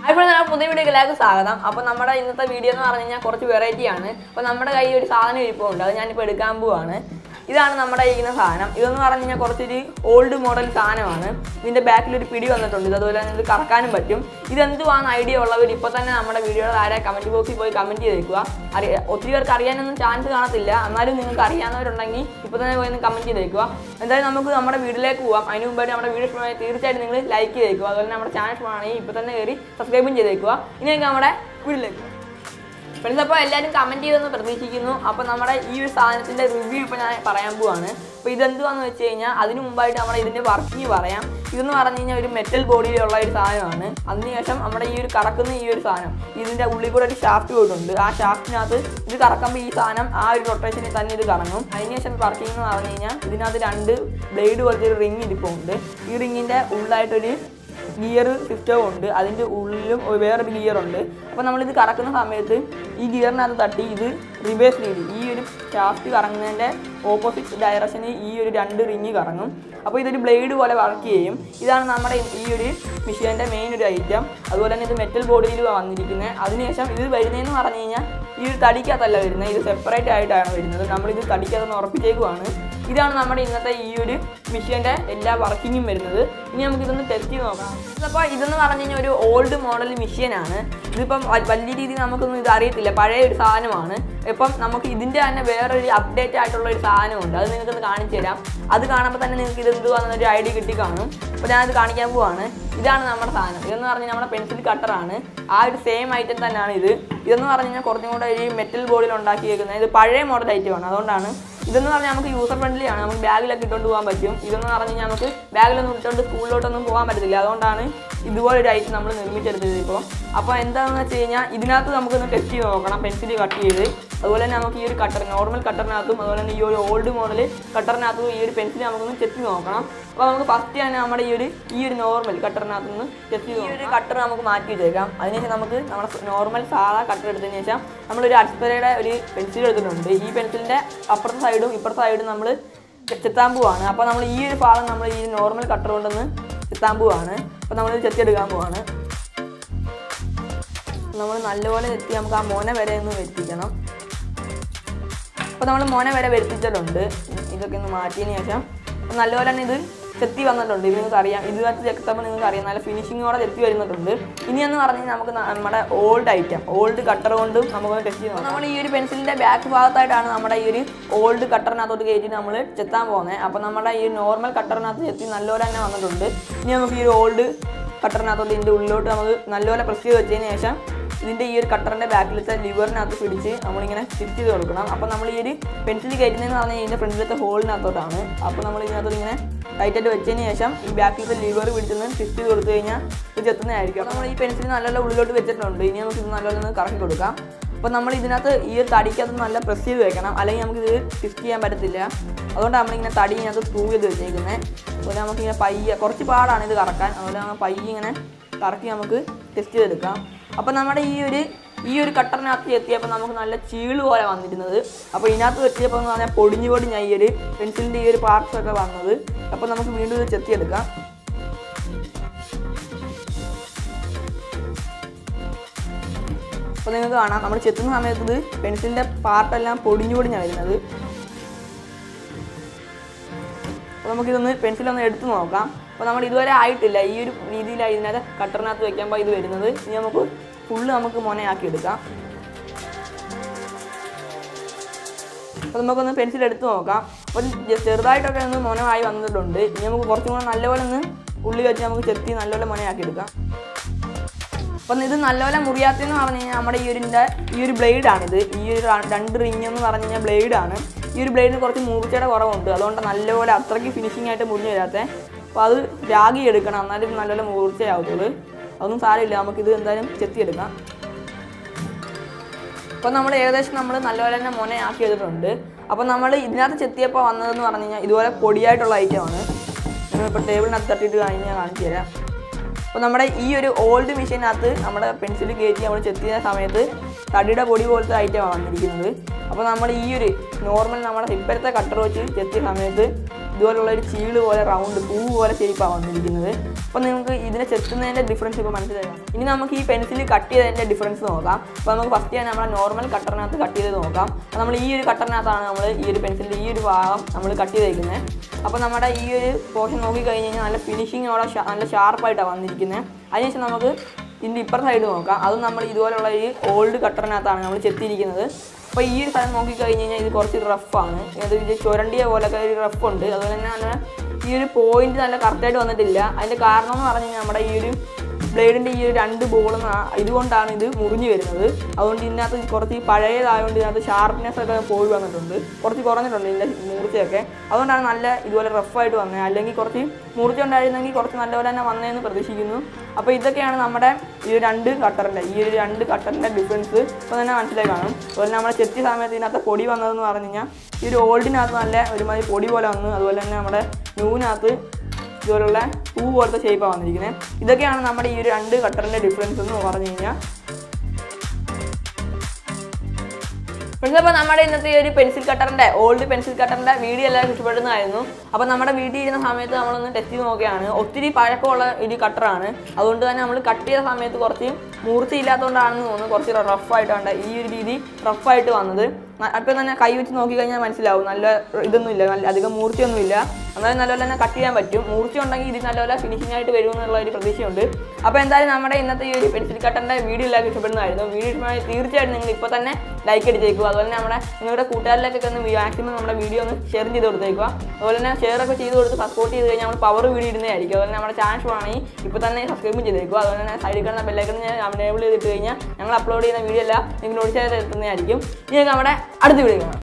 ഇപ്പോൾ പുതിയ വീഡിയോയിലേക്ക് സ്വാഗതം. അപ്പോൾ നമ്മുടെ ഇന്നത്തെ വീഡിയോ എന്ന് പറഞ്ഞു കഴിഞ്ഞാൽ കുറച്ച് വെറൈറ്റി ആണ്. അപ്പോൾ നമ്മുടെ കയ്യിൽ ഒരു സാധനം ഇരിപ്പുണ്ട്, അത് ഞാനിപ്പോൾ എടുക്കാൻ പോവാണ്. ഇതാണ് നമ്മുടെ ഇരിക്കുന്ന സാധനം. ഇതെന്ന് പറഞ്ഞു കഴിഞ്ഞാൽ കുറച്ചൊരു ഓൾഡ് മോഡൽ സാധനമാണ്. ഇതിൻ്റെ ബാക്കിലൊരു പിടി വന്നിട്ടുണ്ട്, അതുപോലെ തന്നെ ഇത് കറക്കാനും പറ്റും. ഇതെന്തുവാന്ന് ഐഡിയ ഉള്ളവർ ഇപ്പോൾ തന്നെ നമ്മുടെ വീഡിയോയുടെ താഴെ കമൻറ്റ് ബോക്സിൽ പോയി കമൻറ്റ് ചെയ്തേക്കുക. ഒത്തിരി പേർക്ക് അറിയാനൊന്നും ചാൻസ് കാണത്തില്ല, എന്നാലും നിങ്ങൾക്ക് അറിയാവുന്നവരുണ്ടെങ്കിൽ ഇപ്പോൾ തന്നെ പോയി കമൻറ്റ് ചെയ്തേക്കുക. എന്തായാലും നമുക്ക് നമ്മുടെ വീഡിയോയിലേക്ക് പോകാം. അതിന് മുമ്പായിട്ട് നമ്മുടെ വീഡിയോ ഇഷ്ടമായി തീർച്ചയായിട്ടും നിങ്ങൾ ലൈക്ക് ചെയ്തേക്കുക. അതുപോലെ നമ്മുടെ ചാനൽ ഇഷ്ടമാണെങ്കിൽ ഇപ്പോൾ തന്നെ കയറി സബ്സ്ക്രൈബും ചെയ്തേക്കുക. ഇനി നമുക്ക് നമ്മുടെ വീഡിയോയിലേക്ക് ഫ്രണ്ട്സ്. അപ്പോൾ എല്ലാവരും കമൻറ്റ് ചെയ്തെന്ന് പ്രതീക്ഷിക്കുന്നു. അപ്പോൾ നമ്മുടെ ഈ ഒരു സാധനത്തിൻ്റെ റിവ്യൂ ഇപ്പോൾ ഞാൻ പറയാൻ പോവാണ്. അപ്പോൾ ഇതെന്തുവാന്ന് വെച്ച് കഴിഞ്ഞാൽ അതിന് മുമ്പായിട്ട് നമ്മുടെ ഇതിൻ്റെ വർക്കിംഗ് പറയാം. ഇതെന്ന് പറഞ്ഞു കഴിഞ്ഞാൽ ഒരു മെറ്റൽ ബോഡിയിലുള്ള ഒരു സാധനമാണ്. അതിനുശേഷം നമ്മുടെ ഈ ഒരു കറക്കുന്ന ഈ ഒരു സാധനം, ഇതിൻ്റെ ഉള്ളിൽ കൂടെ ഒരു ഷാഫ്റ്റ് പോയിട്ടുണ്ട്. ആ ഷാഫ്റ്റിനകത്ത് ഇത് കറക്കുമ്പോൾ ഈ സാധനം ആ ഒരു റൊട്ടേഷനിൽ തന്നെ ഇത് കറങ്ങും. അതിനുശേഷം വർക്കിംഗ് എന്ന് പറഞ്ഞു കഴിഞ്ഞാൽ ഇതിനകത്ത് 2 ബ്ലേഡ് പോലത്തെ ഒരു റിങ് ഇരിപ്പുണ്ട്. ഈ റിങ്ങിൻ്റെ ഉള്ളിലായിട്ടൊരു ഗിയർ സിസ്റ്റവും ഉണ്ട്, അതിൻ്റെ ഉള്ളിലും വേറൊരു ഗിയറുണ്ട്. അപ്പോൾ നമ്മളിത് കറക്കുന്ന സമയത്ത് ഈ ഗിയറിനകത്ത് തട്ടി ഇത് റിവേഴ്സ് രീതി ഈ ഒരു ഷാഫ്റ്റ് കറങ്ങുന്നതിൻ്റെ ഓപ്പോസിറ്റ് ഡയറക്ഷനിൽ ഈ ഒരു 2 റിങ് കറങ്ങും. അപ്പോൾ ഇതൊരു ബ്ലേഡ് പോലെ വർക്ക് ചെയ്യും. ഇതാണ് നമ്മുടെ ഈ ഒരു മെഷീൻ്റെ മെയിൻ ഒരു ഐറ്റം. അതുപോലെ തന്നെ ഇത് മെറ്റൽ ബോഡിയിൽ വന്നിരിക്കുന്നത്. അതിനുശേഷം ഇത് വരുന്നതെന്ന് പറഞ്ഞു കഴിഞ്ഞാൽ ഈ ഒരു തടിക്കകത്തല്ല വരുന്നത്, ഇത് സെപ്പറേറ്റ് ആയിട്ടാണ് വരുന്നത്. നമ്മളിത് തടിക്കകത്തൊന്ന് ഉറപ്പിച്ചേക്കുവാണ്. ഇതാണ് നമ്മുടെ ഇന്നത്തെ ഈ ഒരു മെഷീൻ്റെ എല്ലാ വർക്കിങ്ങും വരുന്നത്. ഇനി നമുക്കിതൊന്ന് ടെസ്റ്റ് ചെയ്ത് നോക്കാം. അപ്പോൾ ഇതെന്ന് പറഞ്ഞു കഴിഞ്ഞാൽ ഒരു ഓൾഡ് മോഡൽ മെഷീനാണ്. ഇതിപ്പം വലിയ രീതിയിൽ നമുക്കൊന്നും ഇത് അറിയത്തില്ല, പഴയ ഒരു സാധനമാണ്. ഇപ്പം നമുക്ക് ഇതിൻ്റെ തന്നെ വേറൊരു അപ്ഡേറ്റ് ആയിട്ടുള്ള ഒരു സാധനമുണ്ട്, അത് നിങ്ങൾക്കൊന്ന് കാണിച്ചു തരാം. അത് കാണുമ്പോൾ തന്നെ നിങ്ങൾക്ക് ഇത് എന്തുവാണെന്നൊരു ഐഡിയ കിട്ടി കാണും. അപ്പോൾ ഞാനത് കാണിക്കാൻ പോവാണ്. ഇതാണ് നമ്മുടെ സാധനം. ഇതെന്ന് പറഞ്ഞാൽ നമ്മുടെ പെൻസിൽ കട്ടറാണ്. ആ ഒരു സെയിം ഐറ്റം തന്നെയാണ് ഇത്. ഇതെന്ന് പറഞ്ഞു കഴിഞ്ഞാൽ കുറച്ചും കൂടെ ഒരു മെറ്റൽ ബോഡിയിൽ ഉണ്ടാക്കിയേക്കുന്നത്. ഇത് പഴയ മോഡൽ ഐറ്റമാണ്, അതുകൊണ്ടാണ്. ഇതെന്ന് പറഞ്ഞാൽ നമുക്ക് യൂസർ ഫ്രണ്ട്ലി ആണ്, നമുക്ക് ബാഗിലൊക്കെ ഇട്ടുകൊണ്ട് പോകാൻ പറ്റും. ഇതെന്ന് പറഞ്ഞു കഴിഞ്ഞാൽ നമുക്ക് ബാഗിലൊന്നും ഇട്ടുകൊണ്ട് സ്കൂളിലോട്ടൊന്നും പോകാൻ പറ്റത്തില്ല, അതുകൊണ്ടാണ് ഇതുപോലൊരു ഐറ്റം നമ്മൾ നിർമ്മിച്ചെടുത്തത് ഇപ്പോൾ. അപ്പോൾ എന്താണെന്ന് വെച്ച് കഴിഞ്ഞാൽ ഇതിനകത്ത് നമുക്കൊന്ന് ടെസ്റ്റ് ചെയ്ത് നോക്കണം, പെൻസിൽ കട്ട് ചെയ്ത്. അതുപോലെ തന്നെ നമുക്ക് ഈ ഒരു കട്ടർ, നോർമൽ കട്ടറിനകത്തും അതുപോലെ തന്നെ ഈ ഒരു ഓൾഡ് മോഡൽ കട്ടറിനകത്തും ഈ ഒരു പെൻസിൽ നമുക്കൊന്ന് ചെത്തി നോക്കണം. അപ്പോൾ നമുക്ക് ഫസ്റ്റ് തന്നെ നമ്മുടെ ഈ ഒരു നോർമൽ കട്ടറിനകത്ത് നിന്ന് ചെത്തി ഈ ഒരു കട്ടർ നമുക്ക് മാറ്റി വെച്ചേക്കാം. അതിനുശേഷം നമുക്ക് നമ്മുടെ നോർമൽ സാധാ കട്ടർ എടുത്തതിന് ശേഷം നമ്മളൊരു അക്സ്പെറയുടെ ഒരു പെൻസിൽ എടുത്തിട്ടുണ്ട്. ഈ പെൻസിലിൻ്റെ അപ്പുറത്തെ സൈഡും ഇപ്പുറത്തെ സൈഡും നമ്മൾ ചെത്താൻ പോവാണ്. അപ്പോൾ നമ്മൾ ഈ ഒരു ഭാഗം നമ്മൾ ഈ നോർമൽ കട്ടർ കൊണ്ടൊന്ന് ചെത്താൻ പോവാണ്. അപ്പോൾ നമ്മളിത് ചെത്തിയെടുക്കാൻ പോവാണ്. നമ്മൾ നല്ലപോലെ ചെത്തി നമുക്ക് ആ മോന വരെ ഒന്ന് വരുത്തിക്കണം. അപ്പോൾ നമ്മൾ മോന വരെ വരുത്തിച്ചിട്ടുണ്ട്. ഇതൊക്കെ ഒന്ന് മാറ്റിയതിന് ശേഷം നല്ലപോലെ തന്നെ ഇത് ചെത്തി വന്നിട്ടുണ്ട്. ഇത് നിങ്ങൾക്ക് അറിയാം, ഇതുവരെ ചെത്തുമ്പോൾ നിങ്ങൾക്ക് അറിയാം നല്ല ഫിനിഷിങ്ങോടെ ചെത്തി വരുന്നിട്ടുണ്ട്. ഇനിയെന്ന് പറഞ്ഞാൽ നമുക്ക് നമ്മുടെ ഓൾഡ് ഐറ്റം, ഓൾഡ് കട്ടർ കൊണ്ടും നമുക്കൊന്ന് ടെസ്റ്റ് ചെയ്യാം. നമ്മൾ ഈ ഒരു പെൻസിലിൻ്റെ ബാക്ക് ഭാഗത്തായിട്ടാണ് നമ്മുടെ ഈ ഒരു ഓൾഡ് കട്ടറിനകത്തോട്ട് കയറ്റി നമ്മൾ ചെത്താൻ പോകുന്നത്. അപ്പോൾ നമ്മുടെ ഈ നോർമൽ കട്ടറിനകത്ത് ചെത്തി നല്ലപോലെ തന്നെ വന്നിട്ടുണ്ട്. ഇനി നമുക്ക് ഈ ഒരു ഓൾഡ് കട്ടറിനകത്തോട്ട് ഇതിൻ്റെ ഉള്ളിലോട്ട് നമുക്ക് നല്ലപോലെ പ്രസ് ചെയ്ത് വെച്ചതിന് ശേഷം ഇതിൻ്റെ ഈ ഒരു കട്ടറിൻ്റെ ബാക്കിലത്തെ ലിവറിനകത്ത് പിടിച്ച് നമ്മളിങ്ങനെ സ്റ്റിച്ച് ചെയ്ത് കൊടുക്കണം. അപ്പോൾ നമ്മൾ ഈ ഒരു പെൻസിൽ കയറ്റുന്നതെന്ന് പറഞ്ഞാൽ ഇതിൻ്റെ ഫ്രണ്ടിലത്തെ ഹോളിനകത്തോട്ടാണ്. അപ്പോൾ നമ്മൾ ഇതിനകത്തോട്ട് ഇങ്ങനെ ടൈറ്റായിട്ട് വെച്ചതിന് ശേഷം ഈ ബാക്കിലത്തെ ലിവർ പിടിച്ചൊന്ന് സ്റ്റിച്ച് ചെയ്ത് കൊടുത്തു കഴിഞ്ഞാൽ ഇത് ചെത്തുന്നതായിരിക്കും. അപ്പോൾ നമ്മൾ ഈ പെൻസിൽ നല്ലപോലെ ഉള്ളിലോട്ട് വെച്ചിട്ടുണ്ട്. ഇനി നമുക്ക് ഇത് നല്ലപോലെ ഒന്ന് കറക്കി കൊടുക്കാം. അപ്പോൾ നമ്മൾ ഇതിനകത്ത് ഈ ഒരു തടിക്കകത്ത് നല്ല പ്രസ് ചെയ്ത് വെക്കണം, അല്ലെങ്കിൽ നമുക്കിത് സ്റ്റിച്ച് ചെയ്യാൻ പറ്റത്തില്ല. അതുകൊണ്ട് നമ്മളിങ്ങനെ തടി ഇതിനകത്ത് സ്ക്രൂ ചെയ്ത് വെച്ചേക്കുന്നത്. അതുപോലെ നമുക്കിങ്ങനെ പയ്യെ, കുറച്ച് പാടാണ് ഇത് കറക്കാൻ, അതുപോലെ നമ്മൾ പയ്യെ ഇങ്ങനെ കറക്കി നമുക്ക് ടെസ്റ്റ് ചെയ്തെടുക്കാം. അപ്പോൾ നമ്മുടെ ഈ ഒരു കട്ടറിനകത്ത് എത്തിയപ്പോൾ നമുക്ക് നല്ല ചീള് പോലെ വന്നിരുന്നത്. അപ്പോൾ ഇതിനകത്ത് വെച്ചപ്പോൾ എന്ന് പറഞ്ഞാൽ പൊടിഞ്ഞായി ഈ ഒരു പെൻസിലിൻ്റെ ഈ ഒരു പാർട്സൊക്കെ വന്നത്. അപ്പോൾ നമുക്ക് വീണ്ടും ഇത് ചെത്തിയെടുക്കാം. അപ്പോൾ നിങ്ങൾക്ക് കാണാം നമ്മൾ ചെത്തുന്ന സമയത്ത് ഇത് പെൻസിലിൻ്റെ പാർട്ടെല്ലാം പൊടിഞ്ഞാണ് വരുന്നത്. അപ്പോൾ നമുക്കിതൊന്ന് പെൻസിലൊന്ന് എടുത്ത് നോക്കാം. അപ്പോൾ നമ്മൾ ഇതുവരെ ആയിട്ടില്ല, ഈ ഒരു രീതിയിലാണ് ഇതിനകത്ത് കട്ടറിനകത്ത് വയ്ക്കുമ്പോൾ ഇത് വരുന്നത്. ഇനി നമുക്ക് ഫുള്ള് നമുക്ക് മൊനയാക്കി എടുക്കാം. അപ്പോൾ നമുക്കൊന്ന് പെൻസിൽ എടുത്ത് നോക്കാം. അപ്പോൾ ചെറുതായിട്ടൊക്കെ ഒന്ന് മൊനമായി വന്നിട്ടുണ്ട്. ഇനി നമുക്ക് കുറച്ചും കൂടെ നല്ലപോലെ ഒന്ന് ഉള്ളി വെച്ച് നമുക്ക് ചെത്തി നല്ലപോലെ മൊനയാക്കി എടുക്കാം. അപ്പം ഇത് നല്ലപോലെ മുറിയാത്തെന്ന് പറഞ്ഞു കഴിഞ്ഞാൽ നമ്മുടെ ഈ ഒരു ബ്ലേഡാണിത്. ഈ ഒരു 2 റിങ് എന്ന് പറഞ്ഞു കഴിഞ്ഞാൽ ബ്ലേഡാണ്. ഈ ഒരു ബ്ലേഡിന് കുറച്ച് മൂർച്ചയുടെ കുറവുണ്ട്, അതുകൊണ്ട് നല്ലപോലെ അത്രയ്ക്ക് ഫിനിഷിംഗ് ആയിട്ട് മുറിഞ്ഞു വരാത്തത്. അപ്പോൾ അത് രാഗി എടുക്കണം, എന്നാലും നല്ലപോലെ മൂർച്ചയാവത്തുള്ളൂ. അതൊന്നും സാരമില്ല, നമുക്കിത് എന്തായാലും ചെത്തിയെടുക്കാം. അപ്പോൾ നമ്മൾ ഏകദേശം നല്ലപോലെ തന്നെ മൊനയാക്കി എടുത്തിട്ടുണ്ട്. അപ്പോൾ നമ്മൾ ഇതിനകത്ത് ചെത്തിയപ്പോൾ വന്നതെന്ന് പറഞ്ഞു കഴിഞ്ഞാൽ ഇതുപോലെ പൊടിയായിട്ടുള്ള ഐറ്റമാണ്. നമ്മളിപ്പോൾ ടേബിളിനകത്ത് തട്ടിയിട്ട് കഴിഞ്ഞാൽ കാണിച്ചു തരാം. അപ്പോൾ നമ്മുടെ ഈ ഒരു ഓൾഡ് മെഷീനകത്ത് നമ്മുടെ പെൻസിൽ കയറ്റി നമ്മൾ ചെത്തിയ സമയത്ത് തടിയുടെ പൊടി പോലത്തെ ഐറ്റമാണ് വന്നിരിക്കുന്നത്. അപ്പോൾ നമ്മൾ ഈ ഒരു നോർമൽ നമ്മുടെ ഇപ്പോഴത്തെ കട്ടർ വെച്ച് ചെത്തിയ സമയത്ത് ഇതുപോലുള്ള ഒരു ചീള് പോലെ റൗണ്ട് പൂ പോലെ ഷേപ്പാണ് വന്നിരിക്കുന്നത്. അപ്പോൾ നിങ്ങൾക്ക് ഇതിനെ ചെത്തുന്നതിൻ്റെ ഡിഫറൻസ് ഇപ്പോൾ മനസ്സിലാക്കാം. ഇനി നമുക്ക് ഈ പെൻസിൽ കട്ട് ചെയ്തതിൻ്റെ ഡിഫറൻസ് നോക്കാം. അപ്പോൾ നമുക്ക് ഫസ്റ്റ് തന്നെ നമ്മുടെ നോർമൽ കട്ടറിനകത്ത് കട്ട് ചെയ്ത് നോക്കാം. അപ്പോൾ നമ്മൾ ഈ ഒരു കട്ടറിനകത്താണ് നമ്മൾ ഈ ഒരു പെൻസിലിൻ്റെ ഈ ഒരു ഭാഗം നമ്മൾ കട്ട് ചെയ്തേക്കുന്നത്. അപ്പോൾ നമ്മുടെ ഈ ഒരു പോർഷൻ നോക്കിക്കഴിഞ്ഞ് കഴിഞ്ഞാൽ നല്ല ഫിനിഷിങ്ങോടെ നല്ല ഷാർപ്പായിട്ടാണ് വന്നിരിക്കുന്നത്. അതിനുശേഷം നമുക്ക് ഇതിൻ്റെ ഇപ്പുറ സൈഡ് നോക്കാം. അതും നമ്മൾ ഇതുപോലുള്ള ഈ ഓൾഡ് കട്ടറിനകത്താണ് നമ്മൾ ചെത്തിയിരിക്കുന്നത്. അപ്പോൾ ഈ ഒരു സ്ഥലം നോക്കിക്കഴിഞ്ഞ് കഴിഞ്ഞാൽ ഇത് കുറച്ച് റഫാണ്. ഇത് ചുരണ്ടിയ പോലൊക്കെ ഒരു റഫുണ്ട്. അതുപോലെ തന്നെ ഈ ഒരു പോയിന്റ് നല്ല കറക്റ്റായിട്ട് വന്നിട്ടില്ല. അതിൻ്റെ കാരണം എന്ന് പറഞ്ഞു കഴിഞ്ഞാൽ നമ്മുടെ ഈ ഒരു ബ്ലേഡിൻ്റെ ഈ ഒരു 2 ബോളും ഇതുകൊണ്ടാണ് ഇത് മുറിഞ്ഞു വരുന്നത്. അതുകൊണ്ട് ഇതിനകത്ത് കുറച്ച് പഴയതായതുകൊണ്ട് ഇതിനകത്ത് ഷാർപ്നെസ് ഒക്കെ പോയി വന്നിട്ടുണ്ട്, കുറച്ച് കുറഞ്ഞിട്ടുണ്ട് ഇതിൻ്റെ മൂർച്ചയൊക്കെ. അതുകൊണ്ടാണ് നല്ല ഇതുപോലെ റഫായിട്ട് വന്നത്. അല്ലെങ്കിൽ കുറച്ച് മൂർച്ച ഉണ്ടായിരുന്നെങ്കിൽ കുറച്ച് നല്ലപോലെ തന്നെ വന്നതെന്ന് പ്രതീക്ഷിക്കുന്നു. അപ്പോൾ ഇതൊക്കെയാണ് നമ്മുടെ ഈ ഒരു 2 കട്ടറിൻ്റെ ഡിഫറൻസ് ഇപ്പോൾ തന്നെ മനസ്സിലായി കാണും. അതുപോലെ നമ്മുടെ ചെത്തിയ സമയത്ത് ഇതിനകത്ത് പൊടി വന്നതെന്ന് പറഞ്ഞു കഴിഞ്ഞാൽ ഈ ഒരു ഓൾഡിനകത്ത് നല്ല ഒരുമാതിരി പൊടി പോലെ വന്നു. അതുപോലെ തന്നെ നമ്മുടെ ന്യൂവിനകത്ത് ഇതുപോലുള്ള പൂ പോലത്തെ ഷേപ്പാണ് വന്നിരിക്കുന്നത്. ഇതൊക്കെയാണ് നമ്മുടെ ഈ ഒരു 2 കട്ടറിൻ്റെ ഡിഫറൻസ് എന്ന് പറഞ്ഞു കഴിഞ്ഞാൽ. ഫ്രണ്ട്സ്, അപ്പോൾ നമ്മുടെ ഇന്നത്തെ ഈ ഒരു ഓൾഡ് പെൻസിൽ കട്ടറിൻ്റെ വീഡിയോ എല്ലാവരും ഇഷ്ടപ്പെടുന്നതായിരുന്നു. അപ്പോൾ നമ്മുടെ വീട്ടിൽ ഇരുന്ന സമയത്ത് നമ്മളൊന്ന് ടെസ്റ്റ് ചെയ്ത് നോക്കുകയാണ്. ഒത്തിരി പഴക്കമുള്ള ഒരു കട്ടറാണ്. അതുകൊണ്ട് തന്നെ നമ്മൾ കട്ട് ചെയ്ത സമയത്ത് കുറച്ച് മൂർച്ചയില്ലാത്തതുകൊണ്ടാണെന്ന് തോന്നുന്നു കുറച്ച് റഫായിട്ടാണ് ഈ ഒരു രീതി റഫായിട്ട് വന്നത്. അപ്പോൾ തന്നെ കൈ വെച്ച് നോക്കിക്കഴിഞ്ഞാൽ മനസ്സിലാവും നല്ല ഇതൊന്നുമില്ല, നല്ല അധികം മൂർച്ചയൊന്നുമില്ല. എന്നാലും നല്ലപോലെ തന്നെ കട്ട് ചെയ്യാൻ പറ്റും. മൂർച്ച ഉണ്ടെങ്കിൽ ഇത് നല്ലപോലെ ഫിനിഷിംഗ് ആയിട്ട് വരുമെന്നുള്ള ഒരു പ്രതീക്ഷയുണ്ട്. അപ്പോൾ എന്തായാലും നമ്മുടെ ഇന്നത്തെ ഈ ഒരു പെൻസിൽ കട്ടറിൻ്റെ വീഡിയോ എല്ലാവർക്കും ഇഷ്ടപ്പെടുന്നതായിരുന്നു. വീഡിയോ ഇഷ്ടമായി തീർച്ചയായിട്ടും നിങ്ങൾ ഇപ്പോൾ തന്നെ ലൈക്ക് അടിച്ചേക്കുക. അതുപോലെ തന്നെ നിങ്ങളുടെ കൂട്ടുകാരിലേക്കൊക്കെ ഒന്ന് മാക്സിമം നമ്മുടെ വീഡിയോ ഒന്ന് ഷെയർ ചെയ്ത് കൊടുത്തേക്കുക. അതുപോലെ തന്നെ ഷെയറൊക്കെ ചെയ്ത് കൊടുത്ത് സപ്പോർട്ട് ചെയ്ത് കഴിഞ്ഞാൽ നമ്മൾ പവർ വീഡിയോ ഇടുന്നതായിരിക്കും. അതുപോലെ നമ്മുടെ ചാനൽ ആണെങ്കിൽ ഇപ്പോൾ തന്നെ സബ്സ്ക്രൈബ് ചെയ്തേക്കുക. അതുപോലെ തന്നെ സൈഡിൽ കാണുന്ന ബെല്ലൈക്കൺ ഞാൻ എനേബിൾ ചെയ്തിട്ട് കഴിഞ്ഞാൽ ഞങ്ങൾ അപ്ലോഡ് ചെയ്യുന്ന വീഡിയോ എല്ലാം നിങ്ങൾ നോട്ടിഫിക്കേഷൻ എത്തുന്നതായിരിക്കും. ഇനി നമ്മുടെ അടുത്ത വീഡിയോ കാണാം.